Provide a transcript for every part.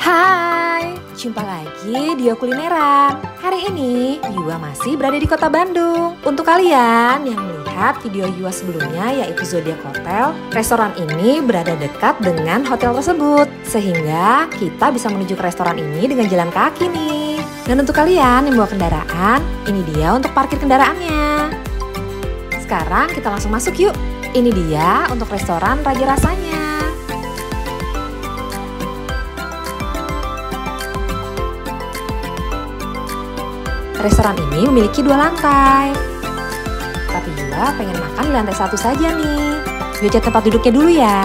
Hai, jumpa lagi di Yo Kulineran. Hari ini Yua masih berada di kota Bandung. Untuk kalian yang melihat video Yua sebelumnya yaitu Zodiac Hotel, restoran ini berada dekat dengan hotel tersebut. Sehingga kita bisa menuju ke restoran ini dengan jalan kaki nih. Dan untuk kalian yang bawa kendaraan, ini dia untuk parkir kendaraannya. Sekarang kita langsung masuk yuk. Ini dia untuk restoran Raja Rasanya. Restoran ini memiliki 2 lantai. Tapi Yua pengen makan di lantai 1 saja nih. Yuk cek tempat duduknya dulu ya.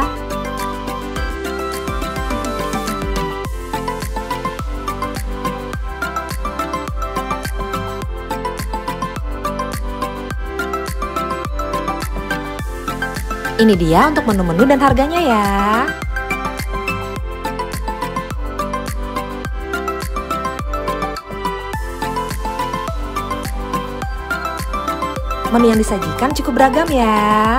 Ini dia untuk menu-menu dan harganya ya. Menu yang disajikan cukup beragam ya.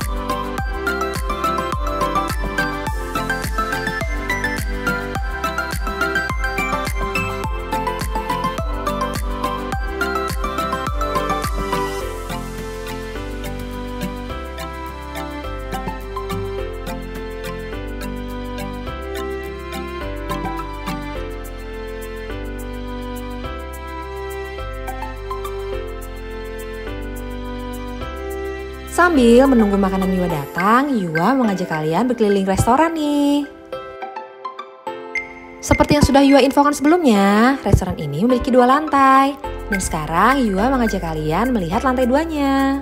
Sambil menunggu makanan Yua datang, Yua mengajak kalian berkeliling restoran nih. Seperti yang sudah Yua infokan sebelumnya, restoran ini memiliki 2 lantai. Dan sekarang Yua mengajak kalian melihat lantai 2-nya.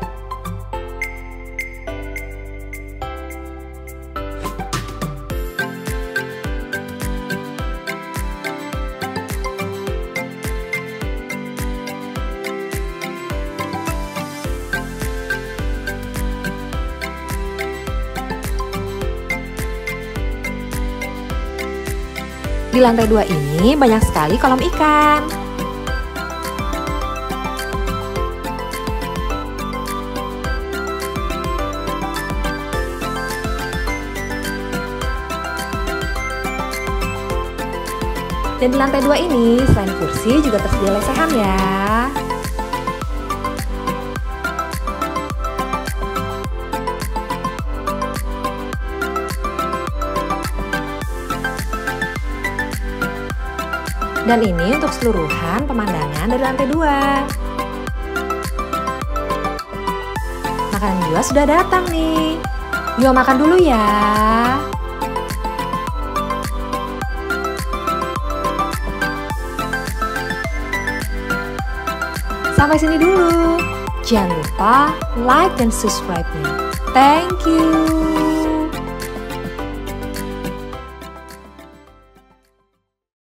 Di lantai 2 ini banyak sekali kolam ikan. Dan di lantai 2 ini selain kursi juga tersedia lesehan ya. Dan ini untuk keseluruhan pemandangan dari lantai 2. Makanan Yua sudah datang nih. Yua makan dulu ya. Sampai sini dulu. Jangan lupa like dan subscribe-nya. Thank you.